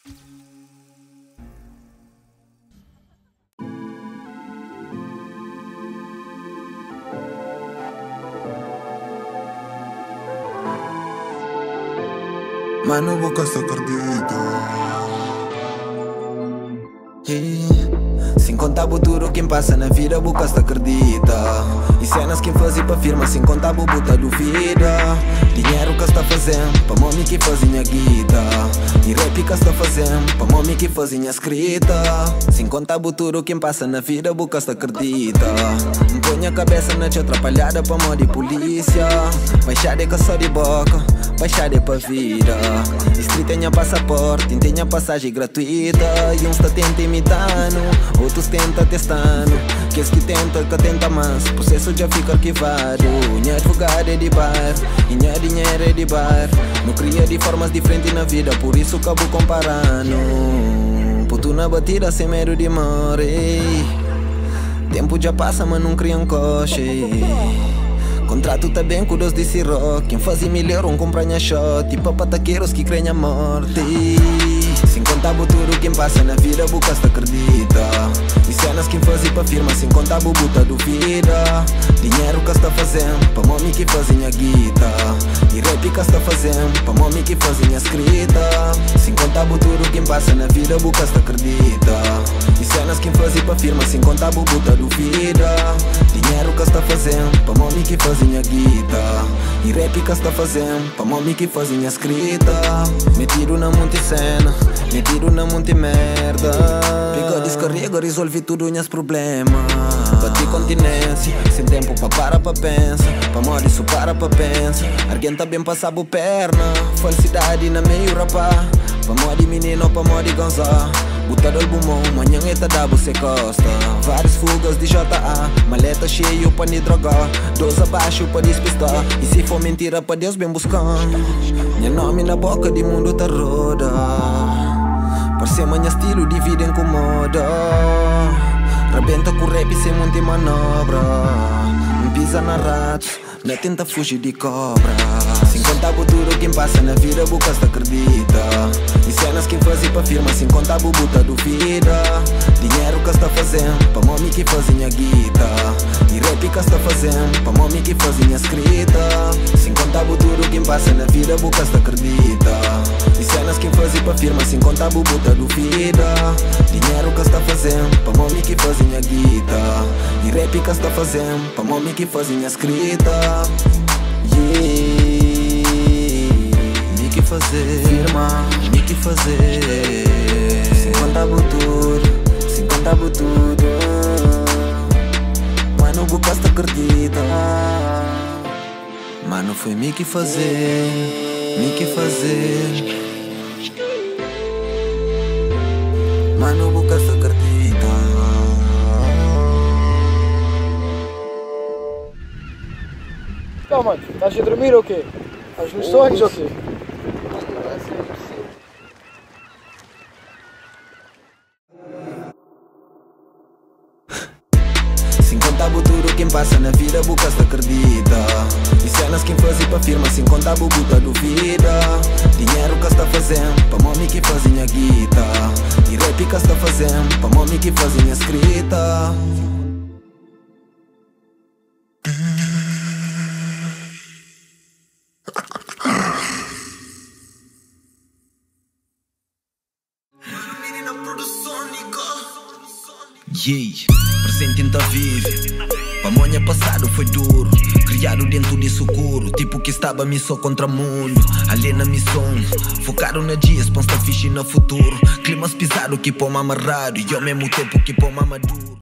Mas não vou que se acredita. Sem contar o duro quem passa na vida, boca se acredita. E cenas quem faz e pra firma, sem contar o buta duvida. Dinheiro que está fazendo, pra mami que fazinha guita. E rap que está fazendo, pra mami que fazinha escrita. Sem contar o duro quem passa na vida, boca se acredita. Me põe a cabeça na tia atrapalhada pra mão de polícia. Baixar de caçar de boca, baixar de pra vida. Street tenha passaporte, tenha passagem gratuita. E uns tá tenta imitando, outros tenta testando. Que esse que tenta mais, processo já fica arquivado. Minha advogada é de bairro, e minha dinheiro é de bar. Não cria de formas diferentes na vida, por isso acabo comparando. Puto na batida sem medo de morrer. Tempo já passa mas não cria um coche. Contrato tá bem com dos desse rock. Quem faz melhor compra minha shot. E pra pataqueiros que creem a morte. Sem contar o tudo quem passa na vida, boca se acredita. E cenas quem faz e pra firma, sem contar o buta duvida. Dinheiro que está fazendo, pra mami que fazem a guita. E rap que está fazendo, pra mami que fazem a escrita. Sem contar o tudo quem passa na vida, boca se acredita. E cenas quem faz e pra firma, sem contar o buta duvida. Dinheiro que está fazendo, pra mami que fazem a guita. E rap que está fazendo, pra mami que fazem a escrita. Me tiro na monte cena, me tiro na monte merda. Pega, descarrega, resolve tudo meus problemas. Bati continência, sem tempo para pensar. Pra morrer isso para pensa. Alguém tá bem passar por perna. Falsidade na meio rapá. Pra morrer menino, pra morrer ganzar. Botar o bumão, manhã eta da você costa. Várias fugas de JA, maleta cheio pra me drogar. 12 abaixo pra despistar. E se for mentira pra Deus bem buscando. Minha nome na boca de mundo tá roda. Parece manhã estilo de vida incomoda. Rebenta com rap sem monte manobra. Me pisa na ratos, não tenta fugir de cobra. Sem contar o duro quem passa na vida, boca se acredita. E cenas quem faz e pra firma, sem contar o buta duvida. Dinheiro que está fazendo, pra mami que fazem a guita. E rap que está fazendo, pra mami que fazem a escrita. Sem contar o duro quem passa na vida, boca se acredita. E cenas quem faz e pra firma, sem contar o buta duvida. Dinheiro que está fazendo, pra mami que fazem a guita. E rap que está fazendo, pra mami que fazem a escrita. Me que fazer, firma, me que fazer. Sem contar o tudo, sem contar o tudo. Mano, boca se acredita. Mano, foi me que fazer, me que fazer. Mano, boca se acredita. Então, mano, estás a dormir ou quê? Estás nos sonhos ou quê? Sem contar o duro quem passa na vida, boca se acredita. E cenas quem faz e pra firma, sem contar o buta duvida. Dinheiro que está fazendo, pra mami que fazem a guita. E rap que está fazendo, pra mami que fazem a escrita. Presente ainda vive. Pamonha passado foi duro, criado dentro de socorro. Tipo que estava missão contra mundo, além na missão. Focaram na dias, pensa fixe no futuro. Climas pisado que pão amarrado, e ao mesmo tempo que pão maduro.